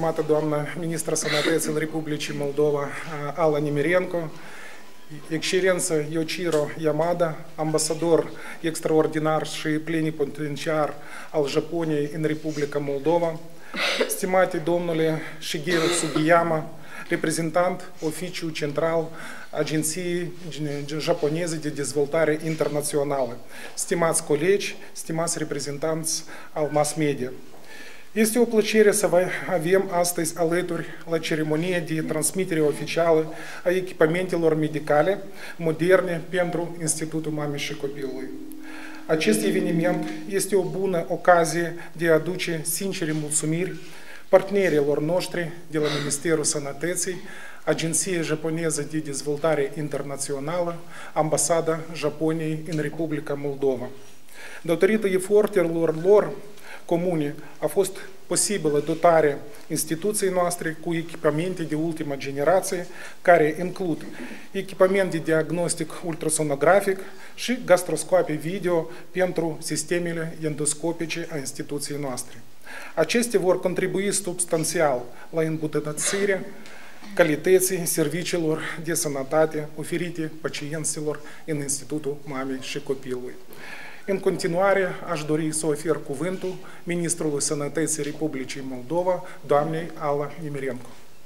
stimată doamnă Ministra Sănătății Republicii Moldova, Alla Nemirenko, Excelență Yoichiro Yamada, ambasador extraordinar și plenipotențiar al Japoniei în Republica Moldova, stimate domnule Shigeru Sugiyama, reprezentant Oficiul Central Agenției Japoneze de Dezvoltare Internațională, stimați colegi, stimați reprezentanți al mass media. Este o plăcere să vă avem astăzi alături la ceremonia de transmitere oficială a echipamentelor medicale moderne pentru Institutul Mamei și Copilului. Acest eveniment este o bună ocazie de a aduce sincere mulțumiri partenerilor noștri de la Ministerul Sănătății, Agenția Japoneză de Dezvoltare Internațională, Ambasada Japoniei în Republica Moldova. Datorită eforturilor lor comune a fost posibilă dotarea instituției noastre cu echipamente de ultimă generație, care includ echipament de diagnostic ultrasonografic și gastroscopie video pentru sistemele endoscopice a instituției noastre. Acestea vor contribui substanțial la îmbunătățirea calității serviciilor de sănătate oferite pacienților în Institutul Mamei și Copilului. În continuare, aș dori să ofer cuvântul Ministrului Sănătății Republicii Moldova, doamnei Alla Nemirenko.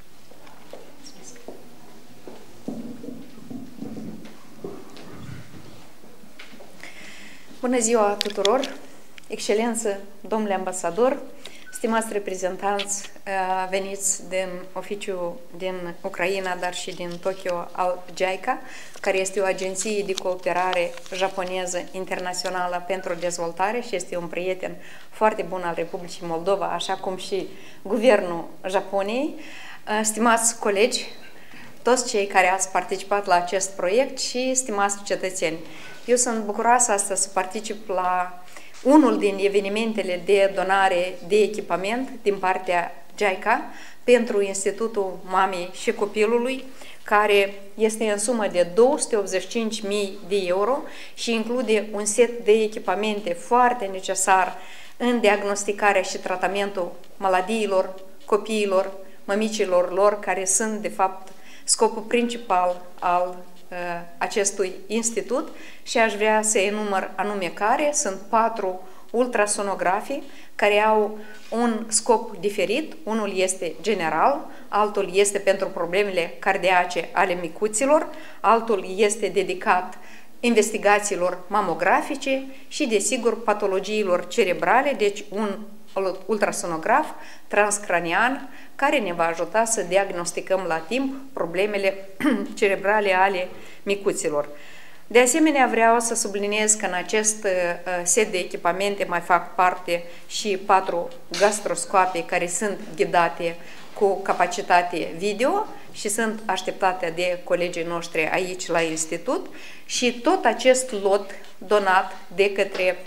Bună ziua tuturor! Excelență, domnule ambasador, stimați reprezentanți veniți din oficiul din Ucraina, dar și din Tokyo al JICA, care este o agenție de cooperare japoneză internațională pentru dezvoltare și este un prieten foarte bun al Republicii Moldova, așa cum și guvernul Japoniei. Stimați colegi, toți cei care ați participat la acest proiect și stimați cetățeni, eu sunt bucuroasă astăzi să particip la unul din evenimentele de donare de echipament din partea JICA pentru Institutul Mamei și Copilului, care este în sumă de 285.000 de euro și include un set de echipamente foarte necesar în diagnosticarea și tratamentul maladiilor copiilor, mămicilor lor, care sunt, de fapt, scopul principal al acestui institut și aș vrea să enumăr anume care sunt 4 ultrasonografii care au un scop diferit. Unul este general, altul este pentru problemele cardiace ale micuților, altul este dedicat investigațiilor mamografice și, desigur, patologiilor cerebrale, deci un ultrasonograf transcranian care ne va ajuta să diagnosticăm la timp problemele cerebrale ale micuților. De asemenea, vreau să subliniez că în acest set de echipamente mai fac parte și 4 gastroscopii care sunt ghidate cu capacitate video și sunt așteptate de colegii noștri aici la institut și tot acest lot donat de către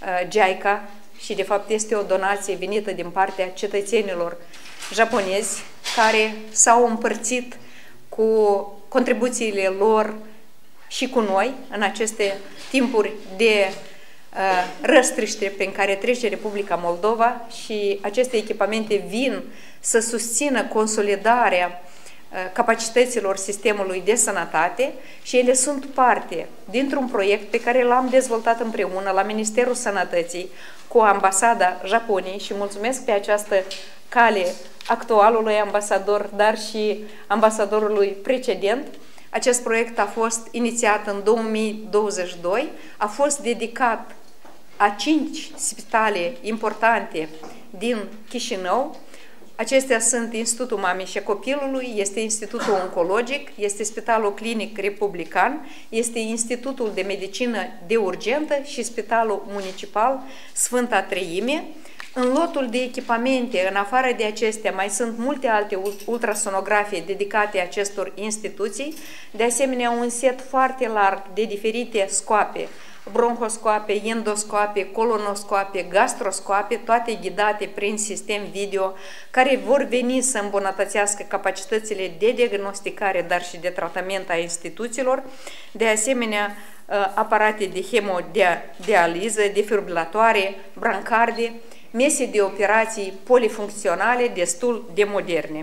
JICA și de fapt este o donație venită din partea cetățenilor japonezi care s-au împărțit cu contribuțiile lor și cu noi în aceste timpuri de răstriște prin care trece Republica Moldova și aceste echipamente vin să susțină consolidarea capacităților sistemului de sănătate și ele sunt parte dintr-un proiect pe care l-am dezvoltat împreună la Ministerul Sănătății cu Ambasada Japoniei și mulțumesc pe această cale actualului ambasador, dar și ambasadorului precedent. Acest proiect a fost inițiat în 2022, a fost dedicat a 5 spitale importante din Chișinău. Acestea sunt Institutul Mamei și Copilului, este Institutul Oncologic, este Spitalul Clinic Republican, este Institutul de Medicină de Urgentă și Spitalul Municipal Sfânta Treime. În lotul de echipamente, în afară de acestea, mai sunt multe alte ultrasonografii dedicate acestor instituții, de asemenea un set foarte larg de diferite scoape, bronhoscoape, endoscoape, colonoscoape, gastroscoape, toate ghidate prin sistem video, care vor veni să îmbunătățească capacitățile de diagnosticare, dar și de tratament a instituțiilor, de asemenea aparate de hemodializă, defibrilatoare, brancarde mese de operații polifuncționale destul de moderne.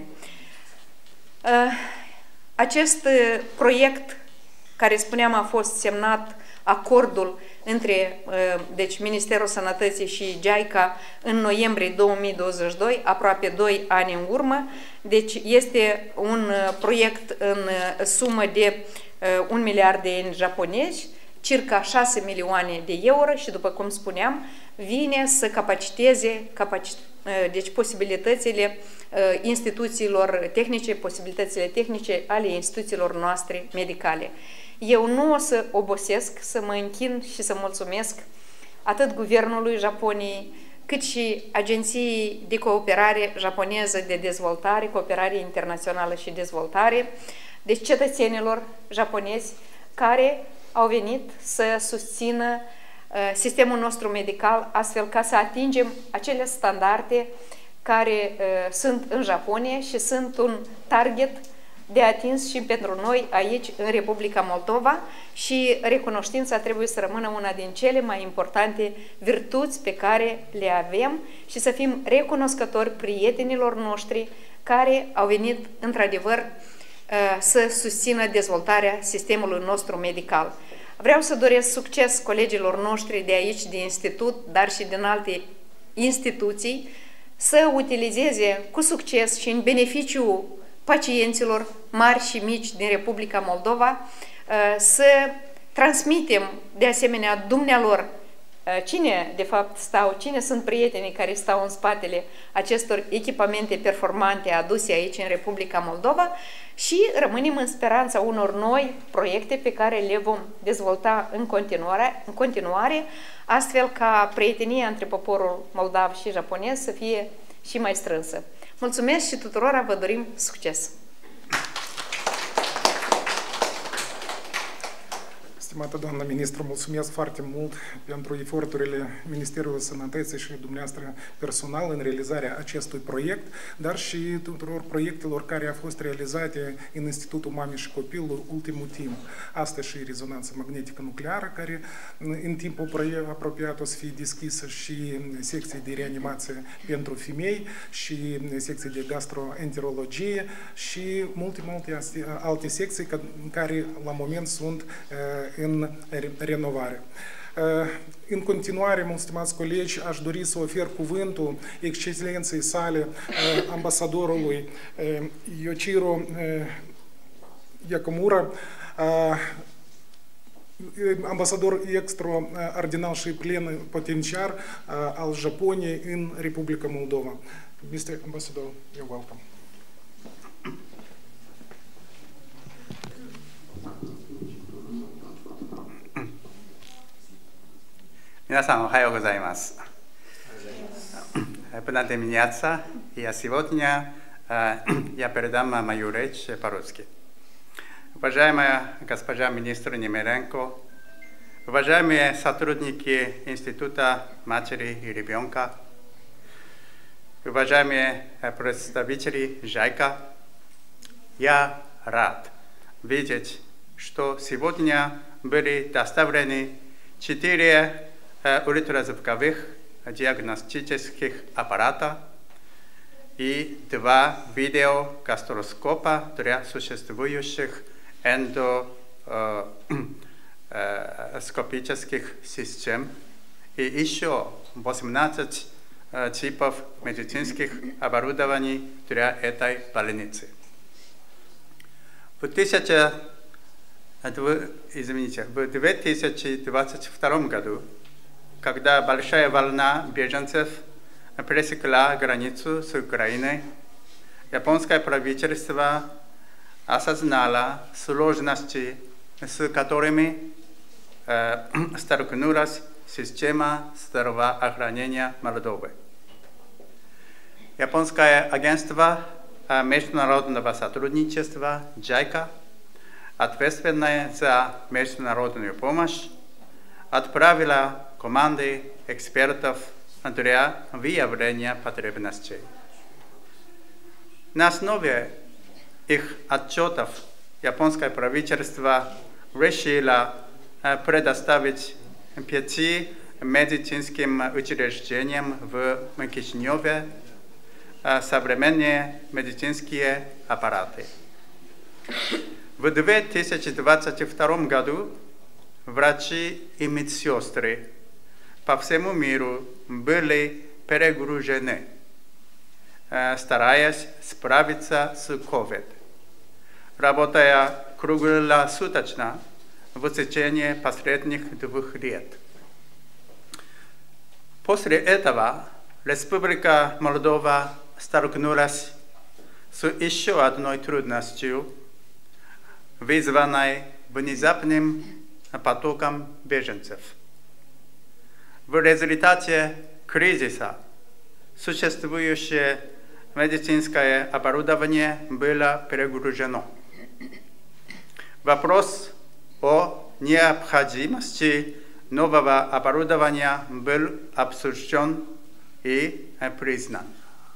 Acest proiect, care spuneam a fost semnat acordul între deci Ministerul Sănătății și JICA în noiembrie 2022, aproape 2 ani în urmă. Deci este un proiect în sumă de 1 miliard de ieni japonezi, circa 6 milioane de euro și, după cum spuneam, vine să capaciteze deci posibilitățile instituțiilor tehnice, posibilitățile tehnice ale instituțiilor noastre medicale. Eu nu o să obosesc să mă închin și să mulțumesc atât Guvernului Japoniei, cât și Agenției de Cooperare Japoneză de Dezvoltare, Cooperare Internațională și Dezvoltare, deci cetățenilor japonezi care au venit să susțină sistemul nostru medical, astfel ca să atingem acele standarde care sunt în Japonia și sunt un target de atins și pentru noi aici în Republica Moldova, și recunoștința trebuie să rămână una din cele mai importante virtuți pe care le avem și să fim recunoscători prietenilor noștri care au venit într-adevăr să susțină dezvoltarea sistemului nostru medical. Vreau să doresc succes colegilor noștri de aici, de institut, dar și din alte instituții, să utilizeze cu succes și în beneficiul pacienților mari și mici din Republica Moldova, să transmitem de asemenea dumnealor cine de fapt cine sunt prietenii care stau în spatele acestor echipamente performante aduse aici în Republica Moldova, și rămânem în speranța unor noi proiecte pe care le vom dezvolta în continuare, astfel ca prietenia între poporul moldav și japonez să fie și mai strânsă. Mulțumesc și tuturora vă dorim succes! Stimată doamnă ministru, mulțumesc foarte mult pentru eforturile Ministerului Sănătății și dumneavoastră personal în realizarea acestui proiect, dar și tuturor proiectelor care au fost realizate în Institutul Mamei și Copilului ultimul timp. Astăzi și rezonanță magnetică nucleară, care în timpul apropiat o să fie deschisă, și secții de reanimație pentru femei, și secții de gastroenterologie și multe alte secții care la moment sunt în renovare. În continuare, stimați colegi, aș dori să ofer cuvântul excelenței sale, ambasadorului Yoichiro Yakamura, ambasador extraordinar și plenipotentiar al Japoniei în Republica Moldova. Mr. Ambassador, you're welcome. 皆さんおはようございます。Până dimineața, я сегодня я передам мою речь по-русски. Уважаемая госпожа министр Немиренко, уважаемые сотрудники Института матери и ребенка, уважаемые представители JICA, я рад видеть, что сегодня были доставлены 4 ультразвуковых диагностических аппарата и 2 видеогастроскопа для существующих эндоскопических систем и еще 18 типов медицинских оборудований для этой больницы. В 2022 году, когда большая волна беженцев пересекла границу с Украиной, японское правительство осознало сложности, с которыми столкнулась система здравоохранения Молдовы. Японское агентство международного сотрудничества JICA, ответственное за международную помощь, отправила команды экспертов для выявления потребностей. На основе их отчетов японское правительство решило предоставить 5 медицинским учреждениям в Кишиневе современные медицинские аппараты. В 2022 году врачи и медсестры по всему миру были перегружены, стараясь справиться с COVID, работая круглосуточно в течение последних 2 лет. После этого Республика Молдова столкнулась с еще одной трудностью, вызванной внезапным потоком беженцев. В результате кризиса существующее медицинское оборудование было перегружено. Вопрос о необходимости нового оборудования был обсужден и признан.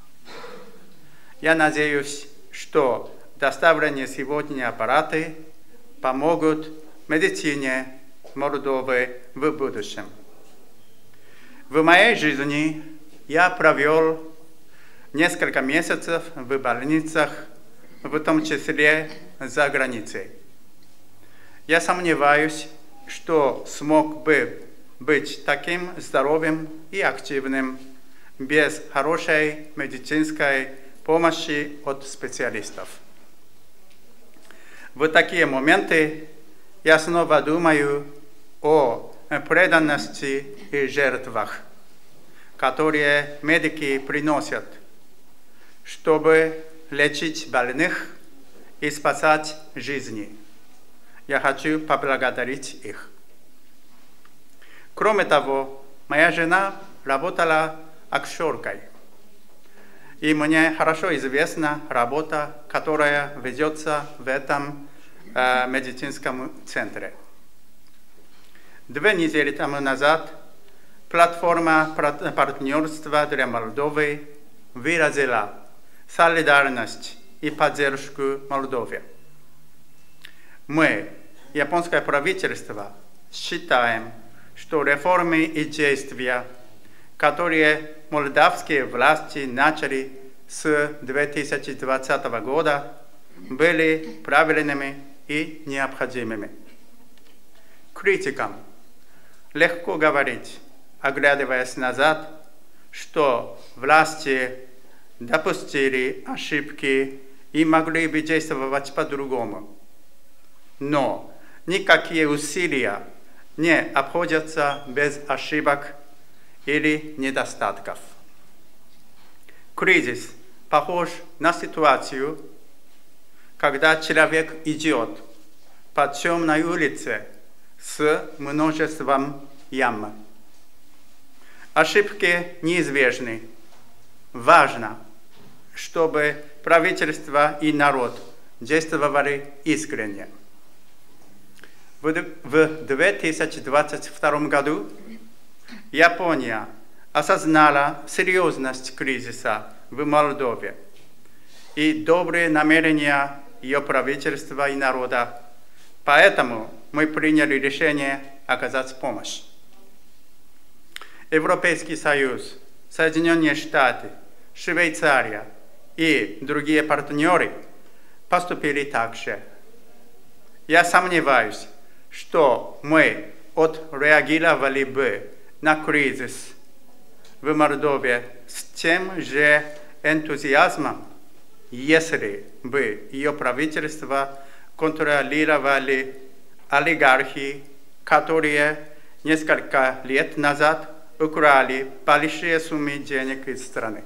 Я надеюсь, что доставленные сегодня аппараты помогут медицине Молдовы в будущем. В моей жизни я провел несколько месяцев в больницах, в том числе за границей. Я сомневаюсь, что смог бы быть таким здоровым и активным без хорошей медицинской помощи от специалистов. В такие моменты я снова думаю о преданности и жертвах, которые медики приносят, чтобы лечить больных и спасать жизни. Я хочу поблагодарить их. Кроме того, моя жена работала акушеркой, и мне хорошо известна работа, которая ведется в этом медицинском центре. 2 недели тому назад платформа партнерства для Молдовы выразила солидарность и поддержку Молдове. Мы, японское правительство, считаем, что реформы и действия, которые молдавские власти начали с 2020 года, были правильными и необходимыми. Критикам легко говорить, оглядываясь назад, что власти допустили ошибки и могли бы действовать по-другому. Но никакие усилия не обходятся без ошибок или недостатков. Кризис похож на ситуацию, когда человек идет по темной улице с множеством ям. Ошибки неизбежны. Важно, чтобы правительство и народ действовали искренне. В 2022 году Япония осознала серьезность кризиса в Молдове и добрые намерения ее правительства и народа. Поэтому мы приняли решение оказать помощь. Европейский Союз, Соединенные Штаты, Швейцария и другие партнеры поступили так же. Я сомневаюсь, что мы отреагировали бы на кризис в Молдове с тем же энтузиазмом, если бы ее правительство контролировали олигархи, которые несколько лет назад украли большие суммы денег из страны.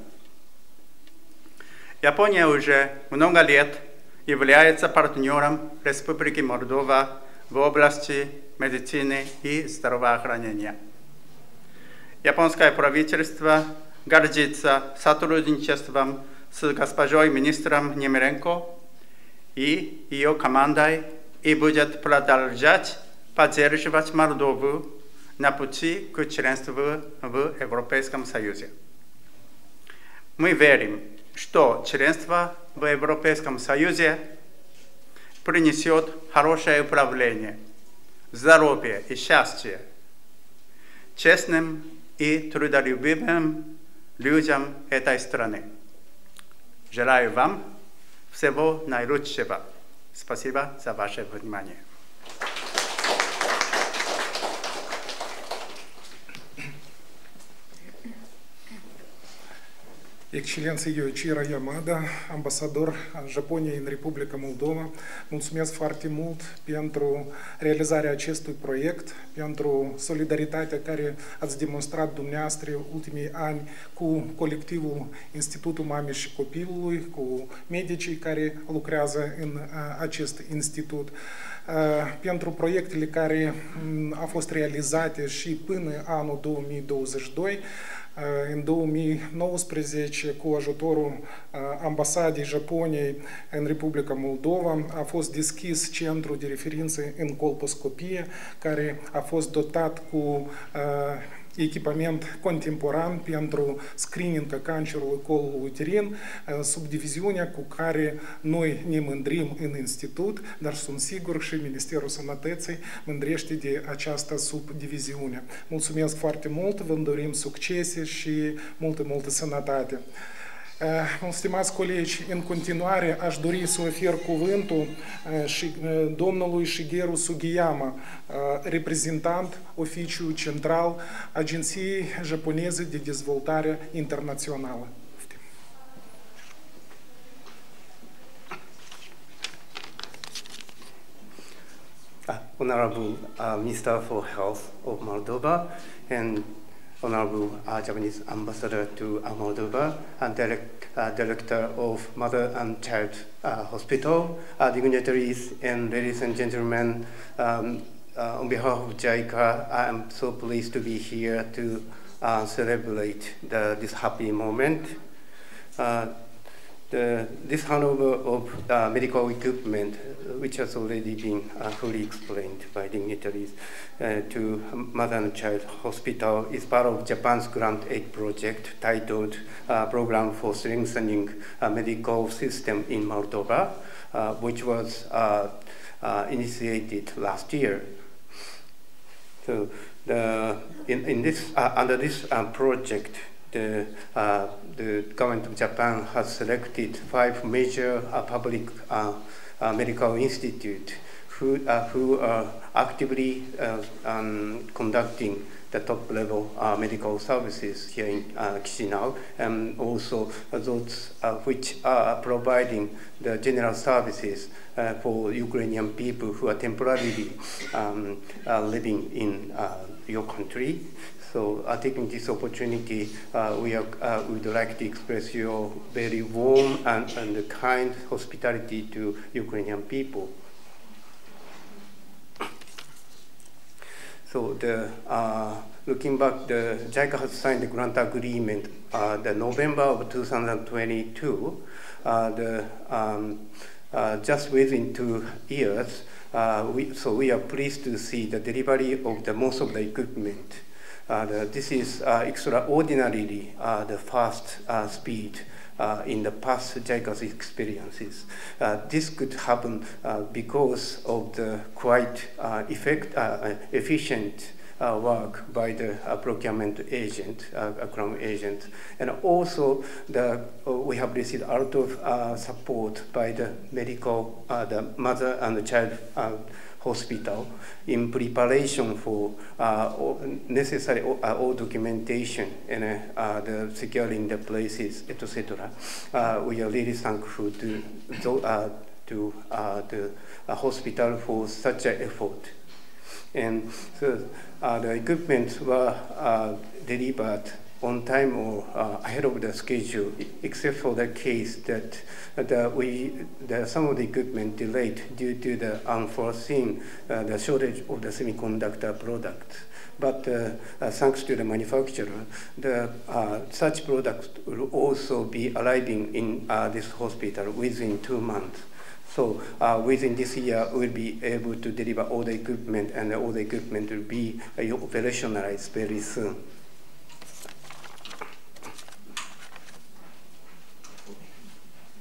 Япония уже много лет является партнером Республики Молдова в области медицины и здравоохранения. Японское правительство гордится сотрудничеством с госпожой министром Немиренко и ее командой и будет продолжать поддерживать Молдову на пути к членству в Европейском Союзе. Мы верим, что членство в Европейском Союзе принесет хорошее управление, здоровье и счастье. честным и трудолюбивым людям этой страны. Желаю вам всего наилучшего. Спасибо за ваше внимание. Excelență Yojiro Yamada, ambasador Japoniei în Republica Moldova, mulțumesc foarte mult pentru realizarea acestui proiect, pentru solidaritatea care ați demonstrat dumneavoastră ultimii ani cu colectivul Institutul Mamei și Copilului, cu medicii care lucrează în acest institut, pentru proiectele care au fost realizate și până anul 2022, în 2019, cu ajutorul ambasadei Japoniei în Republica Moldova, a fost deschis centru de referință în colposcopie, care a fost dotat cu echipament contemporan pentru screening a cancerului colului uterin, subdiviziunea cu care noi ne mândrim în institut, dar sunt sigur și Ministerul Sănătății mândrește de această subdiviziune. Mulțumesc foarte mult, vă dorim succese și multă sănătate. Stimați colegi, în continuare aș dori să ofer cuvântul și domnului Shigeru Sugiyama, reprezentant Oficiul Central Agenției Japoneze de Dezvoltare Internațională. Honorable Minister for Health of Moldova and Honorable Japanese Ambassador to Moldova and Director of Mother and Child Hospital, dignitaries and ladies and gentlemen, on behalf of JICA, I am so pleased to be here to celebrate this happy moment. This handover of medical equipment, which has already been fully explained by dignitaries, to Mother and Child Hospital is part of Japan's grant aid project titled Program for Strengthening Medical System in Moldova, which was initiated last year. So under this project, the government of Japan has selected 5 major public medical institutes who are actively conducting the top-level medical services here in Chisinau, and also those which are providing the general services for Ukrainian people who are temporarily living in your country. So taking this opportunity, we would like to express your very warm and kind hospitality to Ukrainian people. So looking back, the JICA has signed the grant agreement the November of 2022. Just within 2 years, we are pleased to see the delivery of the most of the equipment. This is extraordinarily the fast speed in the past JICA's experiences. This could happen because of the quite efficient work by the procurement agent, Crown agent, and also we have received a lot of support by the medical, the Mother and the Child Hospital in preparation for necessary all documentation and the securing the places, etc. We are really thankful to the hospital for such an effort. And so the equipment were delivered on time or ahead of the schedule, except for the case that some of the equipment delayed due to the unforeseen the shortage of the semiconductor product. But thanks to the manufacturer, such products will also be arriving in this hospital within 2 months. So within this year, we'll be able to deliver all the equipment, and all the equipment will be operationalized very soon.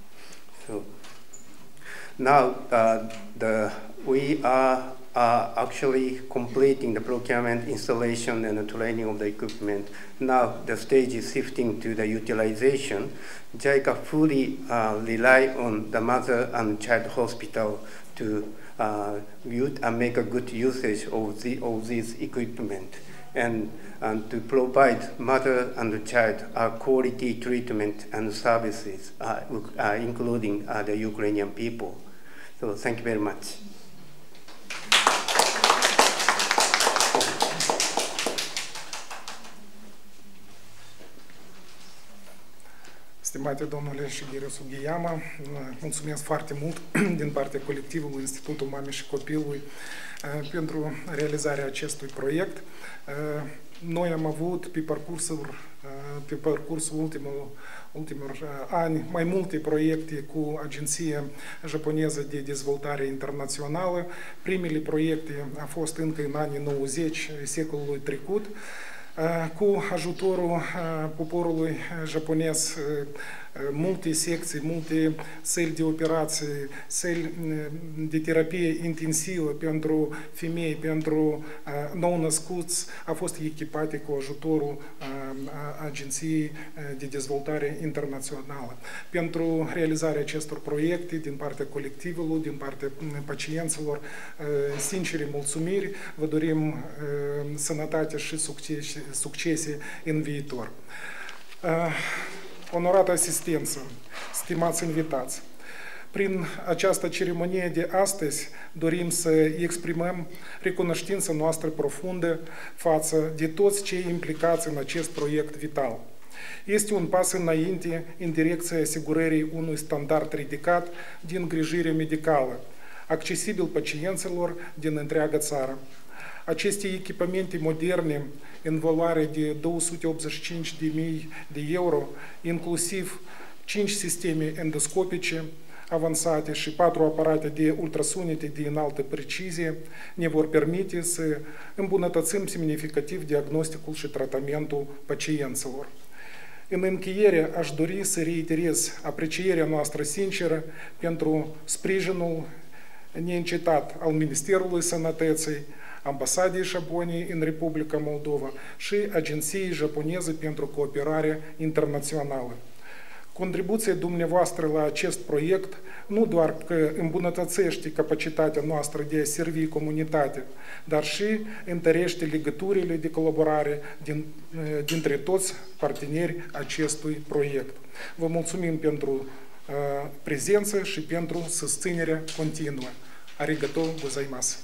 So now we are actually completing the procurement, installation, and the training of the equipment. Now the stage is shifting to the utilization. JICA fully rely on the mother and child hospital to make a good usage of these equipment and to provide mother and child quality treatment and services, including the Ukrainian people. So thank you very much. Stimate domnule Shigeru Sugiyama, mulțumesc foarte mult din partea colectivului Institutul Mamei și Copilului pentru realizarea acestui proiect. Noi am avut pe parcursul ultimilor ani mai multe proiecte cu Agenția Japoneză de Dezvoltare Internațională. Primele proiecte au fost încă în anii 90 secolului trecut. Cu ajutorul poporului japonez, multe secții, multe săli de operații, săli de terapie intensivă pentru femei, pentru nou-născuți, au fost echipate cu ajutorul Agenției de Dezvoltare Internațională. Pentru realizarea acestor proiecte, din partea colectivului, din partea pacienților, sincere mulțumiri, vă dorim sănătate și succese în viitor. Onorată asistență, stimați invitați, prin această ceremonie de astăzi dorim să exprimăm recunoștința noastră profundă față de toți cei implicați în acest proiect vital. Este un pas înainte în direcția asigurării unui standard ridicat de îngrijire medicală, accesibil pacienților din întreaga țară. Aceste echipamente moderne, în valoare de 285.000 de euro, inclusiv 5 sisteme endoscopice avansate și 4 aparate de ultrasonete de înaltă precizie, ne vor permite să îmbunătățim semnificativ diagnosticul și tratamentul pacienților. În încheiere, aș dori să reiterez aprecierea noastră sinceră pentru sprijinul neîncetat al Ministerului Sănătății, Ambasadei Japoniei în Republica Moldova și Agenției Japoneze pentru Cooperare Internațională. Contribuția dumneavoastră la acest proiect nu doar că îmbunătățește capacitatea noastră de a servi comunitatea, dar și întărește legăturile de colaborare dintre toți partenerii acestui proiect. Vă mulțumim pentru prezență și pentru susținerea continuă. Arigato gozaimasu!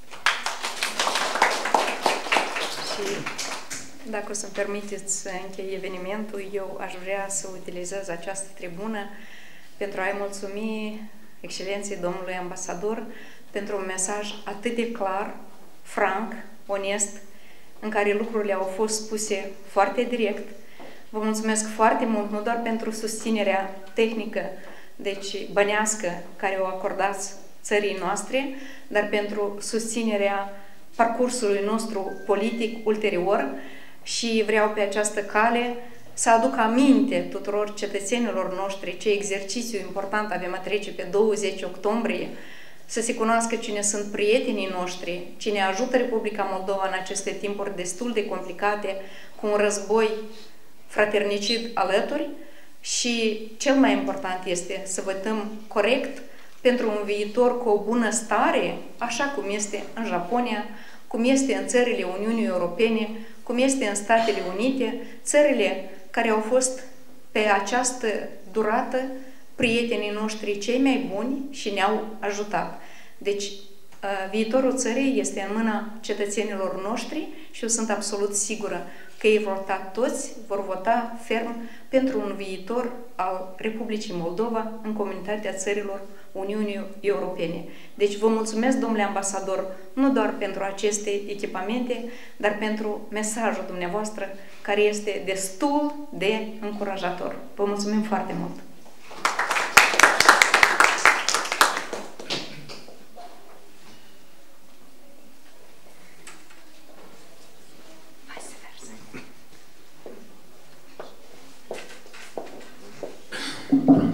Dacă o să-mi permiteți să închei evenimentul, eu aș vrea să utilizez această tribună pentru a-i mulțumi Excelenței domnului ambasador pentru un mesaj atât de clar, franc, onest, în care lucrurile au fost spuse foarte direct. Vă mulțumesc foarte mult, nu doar pentru susținerea tehnică, deci bănească, care o acordați țării noastre, dar pentru susținerea parcursului nostru politic ulterior și vreau pe această cale să aduc aminte tuturor cetățenilor noștri ce exercițiu important avem a trece pe 20 octombrie, să se cunoască cine sunt prietenii noștri, cine ajută Republica Moldova în aceste timpuri destul de complicate, cu un război fraternicid alături și cel mai important este să votăm corect pentru un viitor cu o bună stare, așa cum este în Japonia, cum este în țările Uniunii Europene, cum este în Statele Unite, țările care au fost pe această durată prietenii noștri cei mai buni și ne-au ajutat. Deci, viitorul țării este în mâna cetățenilor noștri și eu sunt absolut sigură că ei vor vota ferm pentru un viitor al Republicii Moldova în comunitatea țărilor Uniunii Europene. Deci vă mulțumesc, domnule ambasador, nu doar pentru aceste echipamente, dar pentru mesajul dumneavoastră, care este destul de încurajator. Vă mulțumim foarte mult! Vice versa.